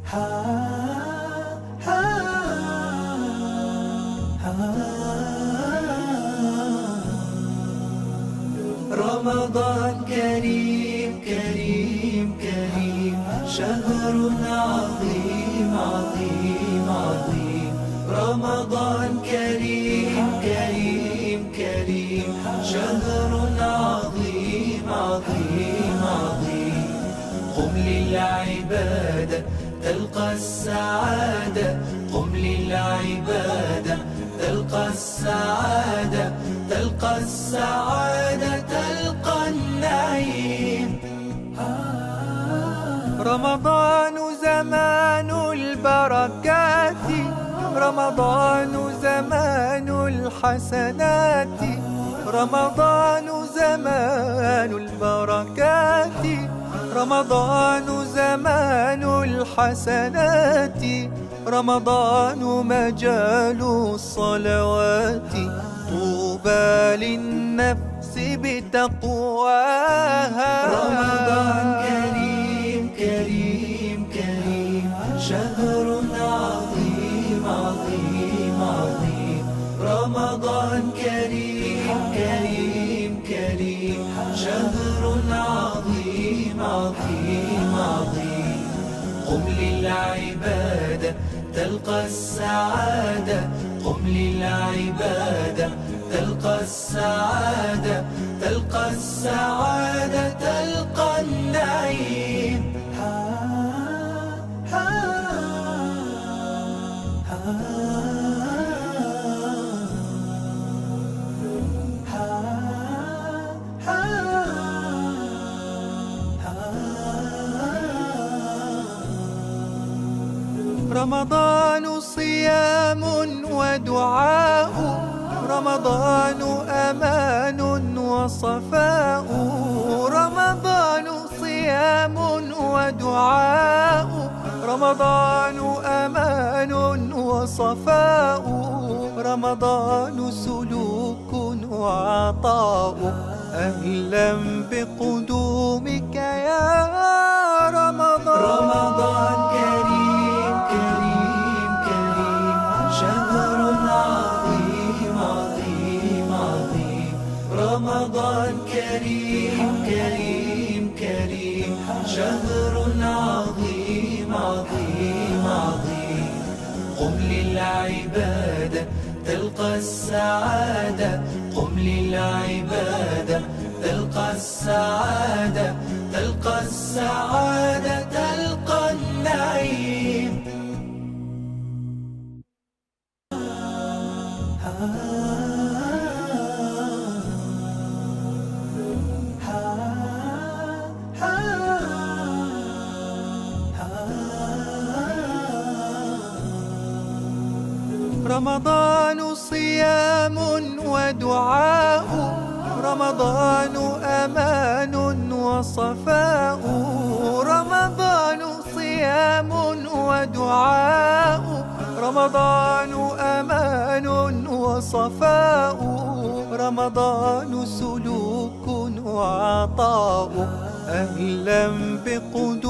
رمضان كريم كريم كريم، شهر عظيم عظيم عظيم. رمضان كريم كريم كريم، شهر عظيم عظيم عظيم. قم للعبادة تلقى السعادة، قم للعبادة تلقى السعادة، تلقى السعادة تلقى النعيم. رمضان زمان البركات، رمضان زمان الحسنات، رمضان زمان البركات، رمضان زمان الحسنات، رمضان مجال الصلوات، طوبى للنفس بتقواها. رمضان كريم كريم كريم، شهر عظيم عظيم عظيم. رمضان كريم كريم كريم، شهر عظيم عظيم عظيم. قم للعبادة تلقى السعادة، قم للعبادة تلقى السعادة، تلقى السعادة تلقى النعيم. رمضان صيام ودعاء، رمضان أمان وصفاء، رمضان صيام ودعاء، رمضان أمان وصفاء، رمضان سلوك وعطاء. أهلا بقدومك يا رمضان. رمضان كريم كريم كريم، شهر عظيم عظيم عظيم. رمضان كريم كريم كريم، شهر عظيم عظيم عظيم. قم للعبادة تلقى السعادة، قم للعبادة تلقى السعادة، تلقى السعادة تلقى النعيم. رمضان صيام ودعاء، رمضان أمان وصفاء، رمضان صيام ودعاء، رمضان أمان وصفاء، رمضان سلوك وعطاء. أهلا بقدومك